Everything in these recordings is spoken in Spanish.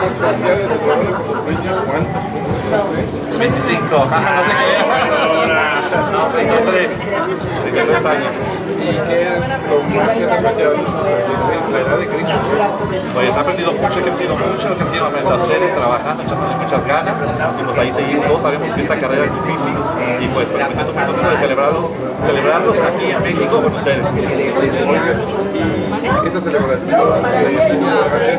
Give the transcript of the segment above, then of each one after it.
felicidades de trabajo con los niños. ¿Cuántos? 25, no sé qué. No, 33 años. ¿Y qué es lo más que has apreciado de la edad de Cristo? Pues he aprendido mucho, he crecido frente a ustedes, trabajando, echándole muchas ganas, y pues ahí seguimos. Todos sabemos que esta carrera es difícil, y pues pero me siento muy contento de celebrarlos aquí en México con ustedes. Y esa celebración es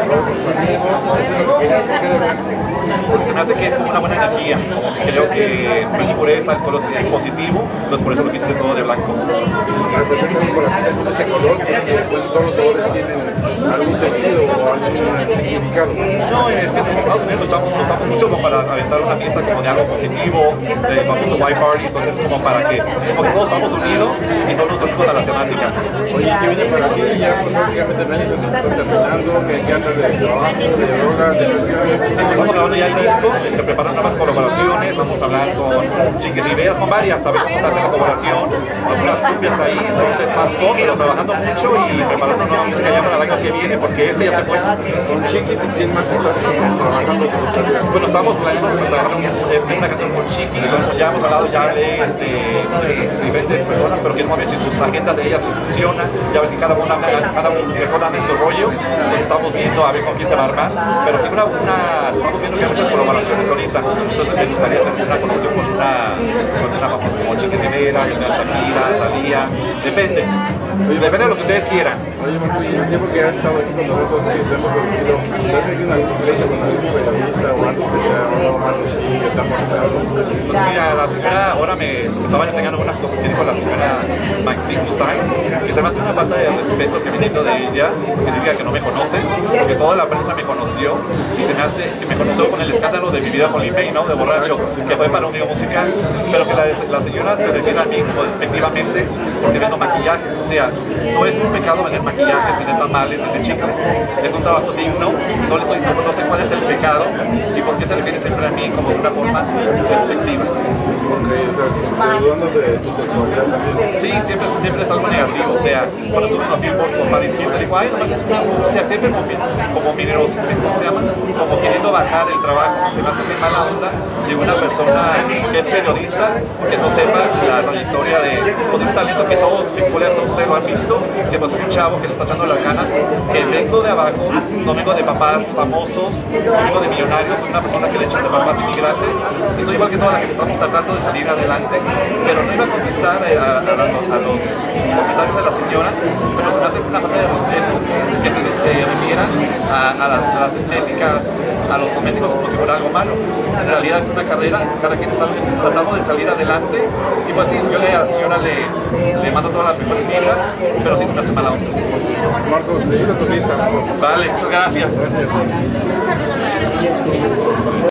Porque se me hace que es como una buena energía, como que creo que no hay impureza, el color es positivo, entonces por eso lo quise todo de blanco. representan este color, pues todos los colores tienen algún sentido o algún significado. No, es que en Estados Unidos lo usamos mucho como para aventar una fiesta como de algo positivo, del famoso white party, entonces como para que todos estamos unidos y todos nos unimos a la temática. Oye, ¿qué viene para ti? Ya pues, prácticamente el año se nos está terminando, que andas de trabajo, de drogas, de canciones. Estamos grabando ya el disco, preparando nuevas colaboraciones, vamos a hablar con Chiqui Rivera, con varias, a ver cómo se hace la colaboración, algunas cumbias ahí, entonces más pop, pero trabajando mucho y preparando nueva música ya para el año que viene, porque este ya se fue. Con Chiquis, ¿y quién más estás trabajando? Bueno, estamos planeando trabajar una canción con Chiqui, ya hemos hablado ya de diferentes personas, pero queremos ver si sus agendas de ellas les funcionan, ya ves que cada una anda en su rollo, entonces estamos viendo a ver con quién se va a armar, pero sí estamos viendo que hay muchas colaboraciones ahorita, entonces me gustaría hacer una colaboración con una famosa como Chiqui Rivera, Shakira, Thalía, depende de lo que ustedes quieran. Oye, Marco, y siempre que has estado aquí con nosotros, que te hemos permitido, ¿has tenido algún pleito con algún periodista o antes de que hablado mal de ti, que te han molestado? Pues mira, la señora ahora me estaba enseñando unas cosas que dijo la señora Maxine Hussain, que se me hace una falta de respeto que viniendo de ella, que diga que no me conoce, porque toda la prensa me conoció y se me hace que me conoció con el escándalo de mi vida con Limey, ¿no? De borracho, que fue para un video musical, pero que la señora se refiere a mí como despectivamente porque vendo maquillajes, o sea, no es un pecado vender maquillajes, vender tamales, vender chicas, es un trabajo digno, no sé cuál es el pecado y por qué se refiere siempre a mí como de una forma despectiva. Ok, o sea, dudando de tu sexualidad también. Sí, siempre es algo negativo, o sea, cuando estuve en los Billboard con Paris Hilton, digo, ay, nomás es una foto, o sea, siempre como mineros, ¿cómo se llama? Como queriendo bajar el trabajo, se me hace muy mala onda de una persona que es periodista, que no sepa la trayectoria de un talento que todos mis colegas, ustedes lo han visto, que pues es un chavo que le está echando las ganas, que vengo de abajo, no vengo de papás famosos, no vengo de millonarios, soy una persona que le echa de papás inmigrantes, y soy igual que toda la que estamos tratando de salir adelante, pero no iba a contestar a los comentarios de la señora, pero se me hace una falta de respeto que se refiera a las estéticas, a los cosméticos como si fuera algo malo. En realidad es una carrera, cada quien está tratando de salir adelante, y pues sí, yo a la señora le mando todas las mejores vibras, pero sí se me hace mala onda. Marcos, te tu lista. Vale, muchas gracias.